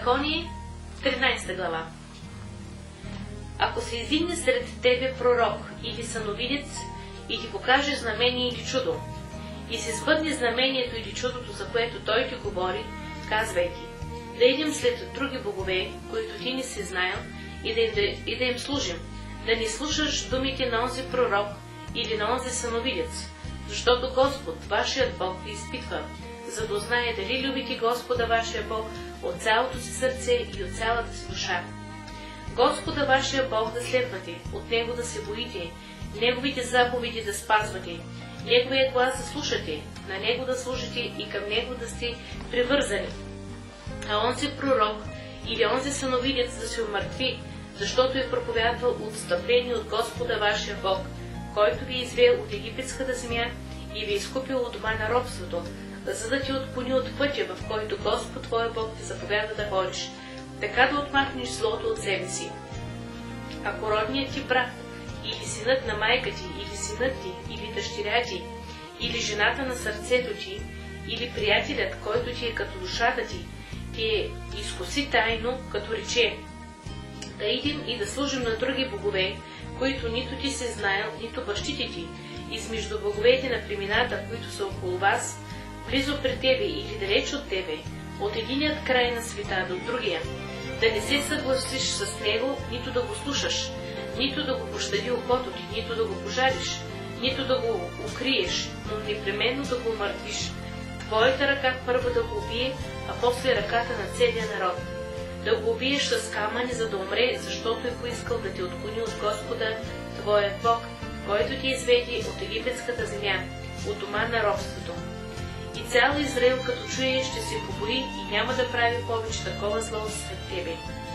Второзаконие, 13 глава. Ако се издигне сред тебе пророк или съновидец и ти покаже знамение или чудо, и се сбъдне знамението или чудото, за което той ти говори, казвайки: да идем след други богове, които ти не си знаел, и да им служим, да не слушаш думите на онзи пророк или на онзи съновидец, защото Господ, вашият Бог, ви изпитва, за да знае дали любите Господа, вашия Бог, от цялото си сърце и от цялата си душа. Господа, вашия Бог, да следвате, от Него да се боите, Неговите заповеди да спазвате, Неговия глас да слушате, на Него да служите и към Него да сте привързани. А онзи пророк или онзи съновидец да се умъртви, защото е проповядвал отстъпление от Господа, вашия Бог, който ви извел от египетската земя и ви изкупил от дома на робството, за да ти отклони от пътя, в който Господ твоя Бог ти заповяда да ходиш, така да отмахнеш злото от себе си. Ако родният ти брат, или синът на майка ти, или синът ти, или дъщеря ти, или жената на сърцето ти, или приятелят, който ти е като душата ти, ти изкуси тайно, като рече: да идем и да служим на други богове, които нито ти си знаел, нито бащите ти, измежду боговете на племената, които са около вас, близо при тебе или далеч от тебе, от единият край на света до другия, да не се съгласиш с него, нито да го слушаш, нито да го пощади окото ти, нито да го пожалиш, нито да го укриеш, но непременно да го умъртвиш. Твоята ръка първо да го убие, а после ръката на целия народ. Да го убиеш с камъни, за да умре, защото е поискал да те отклони от Господа, твоят Бог, който ти изведи от египетската земя, от дома на робството. И цял Израил, като чуе, ще се побои и няма да прави повече такова зло сред тебе.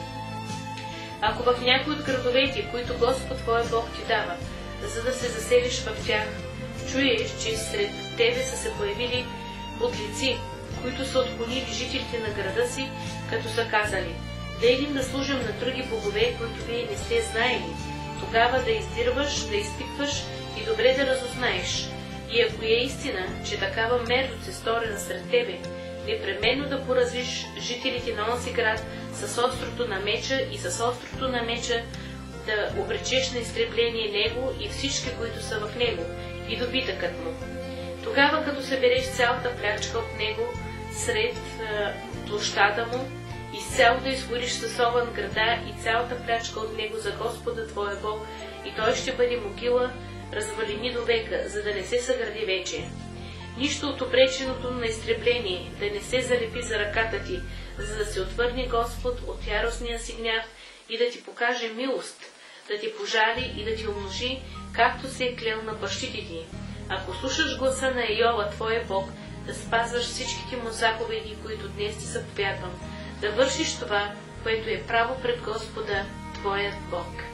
Ако в някой от градовете, които Господ твой Бог ти дава, за да се заселиш в тях, чуеш, че сред тебе са се появили подлеци, които са отклонили жителите на града си, като са казали: да идем да служим на други богове, които вие не сте знаели, тогава да издирваш, да изпитваш и добре да разузнаеш. И ако е истина, че такава мерзост е сторена сред тебе, непременно да поразвиш жителите на онзи град с острото на меча и с острото на меча да обречеш на изтребление него и всички, които са в него, и добитъкът му. Тогава, като събереш цялата плячка от него сред площада му, изцяло да изгориш със огън града и цялата плячка от него за Господа твоя Бог, и той ще бъде могила, развалини до века, за да не се съгради вече. Нищо от обреченото на изтребление да не се залепи за ръката ти, за да се отвърне Господ от яростния си гняв и да ти покаже милост, да ти пожали и да ти умножи, както се е клел на бащите ти. Ако слушаш гласа на Йова, твоя Бог, да спазваш всичките му заповеди, които днес ти заповядвам, да вършиш това, което е право пред Господа, твоят Бог.